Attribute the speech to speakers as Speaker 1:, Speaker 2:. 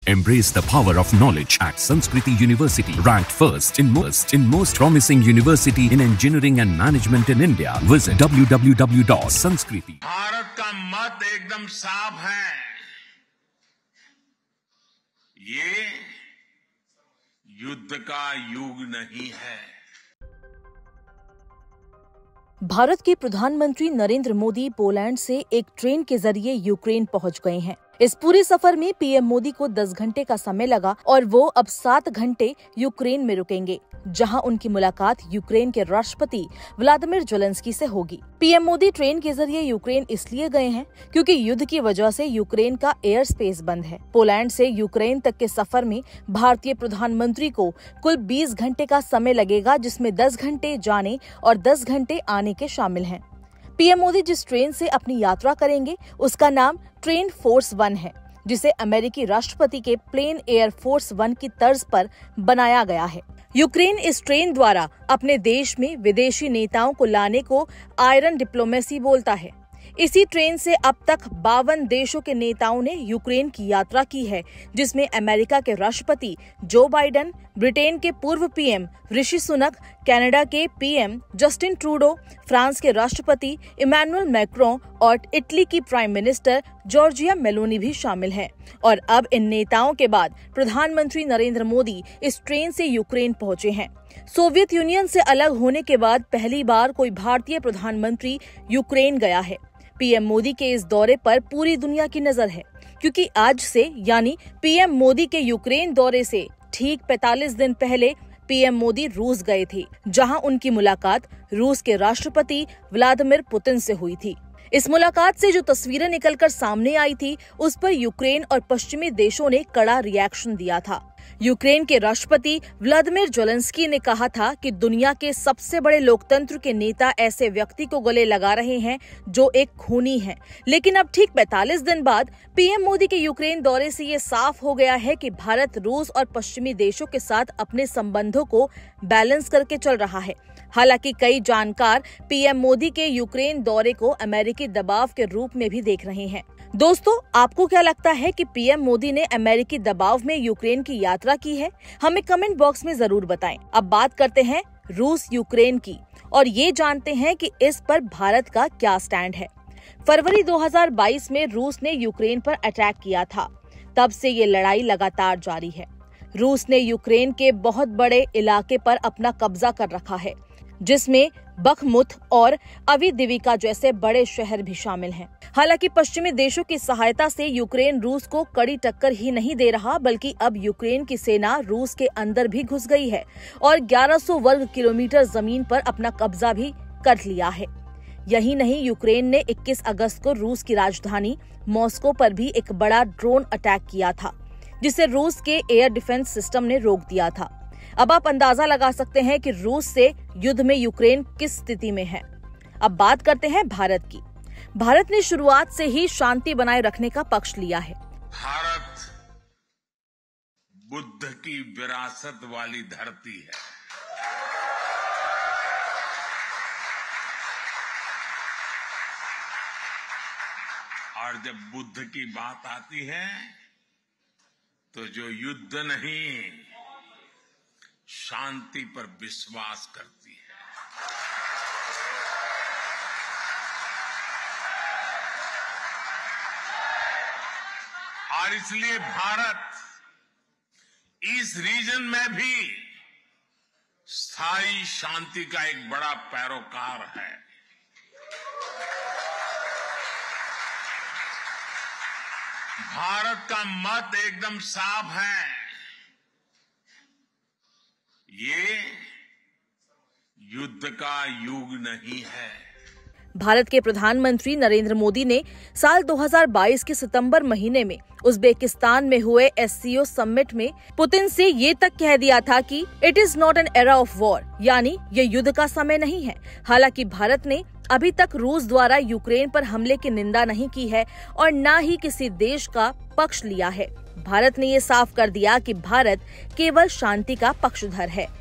Speaker 1: Embrace the power of knowledge at Sanskriti University, ranked first in most promising university in engineering and management in India. Visit www.sanskriti.
Speaker 2: Bharat का मत एकदम साफ है, ये युद्ध का युग नहीं है।
Speaker 3: भारत के प्रधानमंत्री नरेंद्र मोदी पोलैंड से एक ट्रेन के जरिए यूक्रेन पहुंच गए हैं। इस पूरे सफर में पीएम मोदी को 10 घंटे का समय लगा और वो अब 7 घंटे यूक्रेन में रुकेंगे, जहां उनकी मुलाकात यूक्रेन के राष्ट्रपति व्लादिमीर ज़ेलेंस्की से होगी। पीएम मोदी ट्रेन के जरिए यूक्रेन इसलिए गए हैं क्योंकि युद्ध की वजह से यूक्रेन का एयर स्पेस बंद है। पोलैंड से यूक्रेन तक के सफर में भारतीय प्रधानमंत्री को कुल 20 घंटे का समय लगेगा, जिसमें 10 घंटे जाने और 10 घंटे आने के शामिल हैं। पीएम मोदी जिस ट्रेन से अपनी यात्रा करेंगे उसका नाम ट्रेन फोर्स 1 है, जिसे अमेरिकी राष्ट्रपति के प्लेन एयर फोर्स 1 की तर्ज पर बनाया गया है। यूक्रेन इस ट्रेन द्वारा अपने देश में विदेशी नेताओं को लाने को आयरन डिप्लोमेसी बोलता है। इसी ट्रेन से अब तक 52 देशों के नेताओं ने यूक्रेन की यात्रा की है, जिसमें अमेरिका के राष्ट्रपति जो बाइडेन, ब्रिटेन के पूर्व पीएम ऋषि सुनक, कनाडा के पीएम जस्टिन ट्रूडो, फ्रांस के राष्ट्रपति इमैनुअल मैक्रों और इटली की प्राइम मिनिस्टर जॉर्जिया मेलोनी भी शामिल हैं। और अब इन नेताओं के बाद प्रधानमंत्री नरेंद्र मोदी इस ट्रेन से यूक्रेन पहुंचे हैं। सोवियत यूनियन से अलग होने के बाद पहली बार कोई भारतीय प्रधानमंत्री यूक्रेन गया है। पीएम मोदी के इस दौरे पर पूरी दुनिया की नजर है, क्योंकि आज से यानी पीएम मोदी के यूक्रेन दौरे से ठीक 45 दिन पहले पीएम मोदी रूस गए थे, जहां उनकी मुलाकात रूस के राष्ट्रपति व्लादिमीर पुतिन से हुई थी। इस मुलाकात से जो तस्वीरें निकलकर सामने आई थी, उस पर यूक्रेन और पश्चिमी देशों ने कड़ा रिएक्शन दिया था। यूक्रेन के राष्ट्रपति व्लादिमीर ज़ेलेंस्की ने कहा था कि दुनिया के सबसे बड़े लोकतंत्र के नेता ऐसे व्यक्ति को गले लगा रहे हैं जो एक खूनी है। लेकिन अब ठीक 45 दिन बाद पीएम मोदी के यूक्रेन दौरे से ये साफ हो गया है कि भारत रूस और पश्चिमी देशों के साथ अपने संबंधों को बैलेंस करके चल रहा है। हालांकि कई जानकार पीएम मोदी के यूक्रेन दौरे को अमेरिकी दबाव के रूप में भी देख रहे हैं। दोस्तों, आपको क्या लगता है कि पीएम मोदी ने अमेरिकी दबाव में यूक्रेन की यात्रा की है? हमें कमेंट बॉक्स में जरूर बताएं। अब बात करते हैं रूस यूक्रेन की और ये जानते हैं कि इस पर भारत का क्या स्टैंड है। फरवरी 2022 में रूस ने यूक्रेन पर अटैक किया था। तब से ये लड़ाई लगातार जारी है। रूस ने यूक्रेन के बहुत बड़े इलाके पर अपना कब्जा कर रखा है, जिसमें बखमुत और अविदिविका जैसे बड़े शहर भी शामिल हैं। हालांकि पश्चिमी देशों की सहायता से यूक्रेन रूस को कड़ी टक्कर ही नहीं दे रहा, बल्कि अब यूक्रेन की सेना रूस के अंदर भी घुस गई है और 1100 वर्ग किलोमीटर जमीन पर अपना कब्जा भी कर लिया है। यही नहीं, यूक्रेन ने 21 अगस्त को रूस की राजधानी मॉस्को पर भी एक बड़ा ड्रोन अटैक किया था, जिसे रूस के एयर डिफेंस सिस्टम ने रोक दिया था। अब आप अंदाजा लगा सकते हैं कि रूस से युद्ध में यूक्रेन किस स्थिति में है। अब बात करते हैं भारत की। भारत ने शुरुआत से ही शांति बनाए रखने का पक्ष लिया है।
Speaker 2: भारत बुद्ध की विरासत वाली धरती है। और जब बुद्ध की बात आती है तो जो युद्ध नहीं, शांति पर विश्वास करती है। और इसलिए भारत इस रीजन में भी स्थायी शांति का एक बड़ा पैरोकार है। भारत का मत एकदम साफ है, ये युद्ध का युग नहीं है।
Speaker 3: भारत के प्रधानमंत्री नरेंद्र मोदी ने साल 2022 के सितंबर महीने में उज्बेकिस्तान में हुए SCO समिट में पुतिन से ये तक कह दिया था कि it is not an era of war, यानी ये युद्ध का समय नहीं है। हालांकि भारत ने अभी तक रूस द्वारा यूक्रेन पर हमले की निंदा नहीं की है और न ही किसी देश का पक्ष लिया है। भारत ने ये साफ कर दिया कि भारत केवल शांति का पक्षधर है